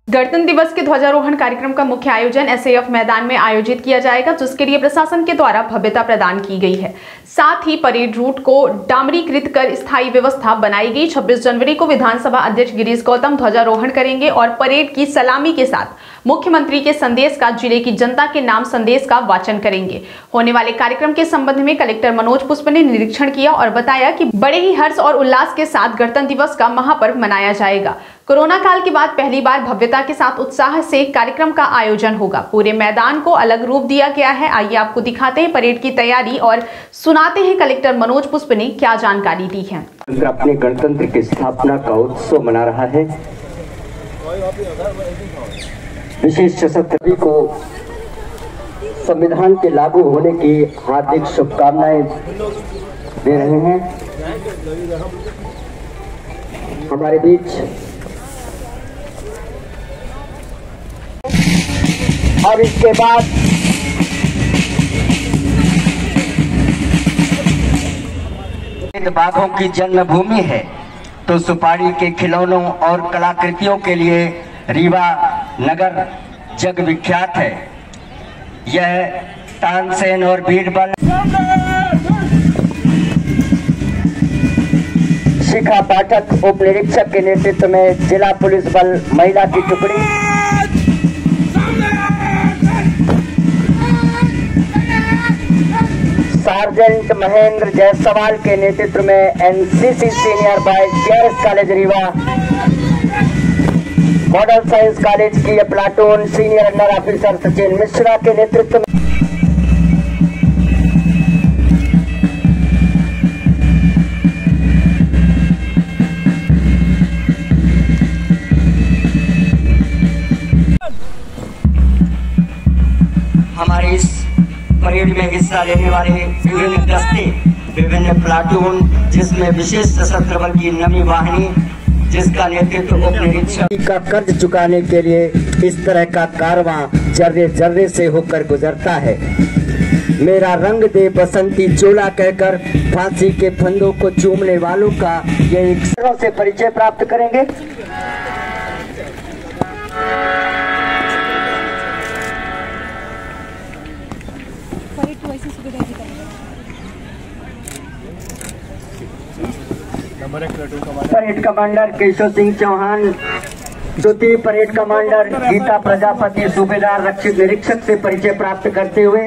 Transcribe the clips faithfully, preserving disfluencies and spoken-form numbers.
गणतंत्र दिवस के ध्वजारोहण कार्यक्रम का मुख्य आयोजन एस ए एफ मैदान में आयोजित किया जाएगा, जिसके लिए प्रशासन के द्वारा भव्यता प्रदान की गई है। साथ ही परेड रूट को डामरीकृत कर स्थायी व्यवस्था बनाई गई। छब्बीस जनवरी को विधानसभा अध्यक्ष गिरीश गौतम ध्वजारोहण करेंगे और परेड की सलामी के साथ मुख्यमंत्री के संदेश का जिले की जनता के नाम संदेश का वाचन करेंगे। होने वाले कार्यक्रम के संबंध में कलेक्टर मनोज पुष्प ने निरीक्षण किया और बताया कि बड़े ही हर्ष और उल्लास के साथ गणतंत्र दिवस का महापर्व मनाया जाएगा। कोरोना काल के बाद पहली बार भव्यता के साथ उत्साह से कार्यक्रम का आयोजन होगा। पूरे मैदान को अलग रूप दिया गया है। आइए आपको दिखाते हैं परेड की तैयारी और सुनाते हैं कलेक्टर मनोज पुष्प ने क्या जानकारी दी है। अपने गणतंत्र की स्थापना का उत्सव मना रहा है। विशेष सशस्त्र को संविधान के लागू होने की हार्दिक शुभकामनाएं दे रहे हैं। हमारे बीच और इसके बाद बाघों की जन्मभूमि है, तो सुपारी के खिलौनों और कलाकृतियों के लिए रीवा नगर जग विख्यात है। यह तानसेन और बीरबल शिखा पाठक उप निरीक्षक के नेतृत्व में जिला पुलिस बल महिला की टुकड़ी, सार्जेंट महेंद्र जायसवाल के नेतृत्व में N C C senior boys TRS college Rewa, model science college की platoon senior under officer Sachin Mishra के नेतृत्व में हमारे इस परेड में हिस्सा लेने वाले विभिन्न दस्ते, विभिन्न प्लाटून, जिसमें विशेष सशस्त्र बल की नवी वाहिनी, जिसका नेतृत्व उप निरीक्षक का कर्ज चुकाने के लिए इस तरह का कारवां जर्रे जर्रे से होकर गुजरता है। मेरा रंग दे बसंती चोला कहकर फांसी के फंदों को चूमने वालों का ये एक सरल से परिचय प्राप्त करेंगे। परेड कमांडर केशव सिंह चौहान, द्वितीय परेड कमांडर गीता प्रजापति, सूबेदार रक्षित निरीक्षक से परिचय प्राप्त करते हुए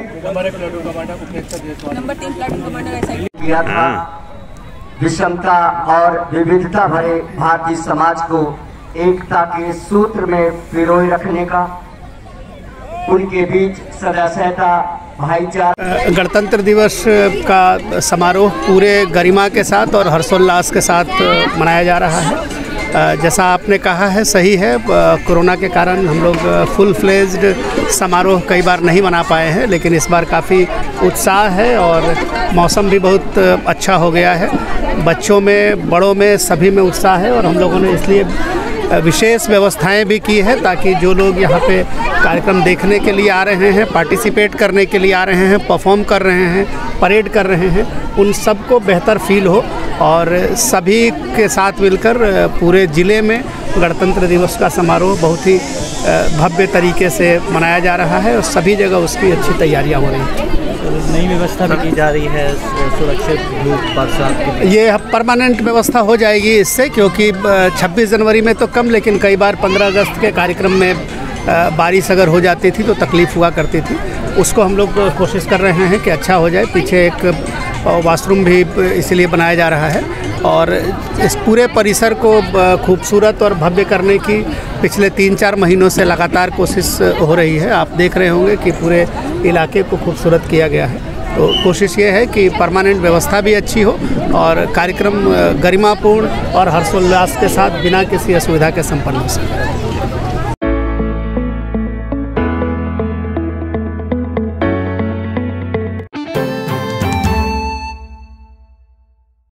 नंबर तीन प्लाटून कमांडर किया था। विषमता और विविधता भरे भारतीय समाज को एकता के सूत्र में पिरोए रखने का, उनके बीच सदा सहता भाईचारा। गणतंत्र दिवस का समारोह पूरे गरिमा के साथ और हर्षोल्लास के साथ मनाया जा रहा है। जैसा आपने कहा है सही है, कोरोना के कारण हम लोग फुल फ्लेज्ड समारोह कई बार नहीं मना पाए हैं, लेकिन इस बार काफ़ी उत्साह है और मौसम भी बहुत अच्छा हो गया है। बच्चों में, बड़ों में, सभी में उत्साह है और हम लोगों ने इसलिए विशेष व्यवस्थाएं भी की है ताकि जो लोग यहाँ पे कार्यक्रम देखने के लिए आ रहे हैं, पार्टिसिपेट करने के लिए आ रहे हैं, परफॉर्म कर रहे हैं, परेड कर रहे हैं, उन सबको बेहतर फील हो और सभी के साथ मिलकर पूरे ज़िले में गणतंत्र दिवस का समारोह बहुत ही भव्य तरीके से मनाया जा रहा है और सभी जगह उसकी अच्छी तैयारियाँ हो रही हैं। नई व्यवस्था भी की जा रही है सुरक्षित धूप बरसात के, ये परमानेंट व्यवस्था हो जाएगी इससे, क्योंकि छब्बीस जनवरी में तो कम, लेकिन कई बार पंद्रह अगस्त के कार्यक्रम में बारिश अगर हो जाती थी तो तकलीफ़ हुआ करती थी। उसको हम लोग कोशिश कर रहे हैं कि अच्छा हो जाए। पीछे एक वॉशरूम भी इसीलिए बनाया जा रहा है और इस पूरे परिसर को खूबसूरत और भव्य करने की पिछले तीन चार महीनों से लगातार कोशिश हो रही है। आप देख रहे होंगे कि पूरे इलाके को खूबसूरत किया गया है। तो कोशिश ये है कि परमानेंट व्यवस्था भी अच्छी हो और कार्यक्रम गरिमापूर्ण और हर्षोल्लास के साथ बिना किसी असुविधा के संपन्न हो सके।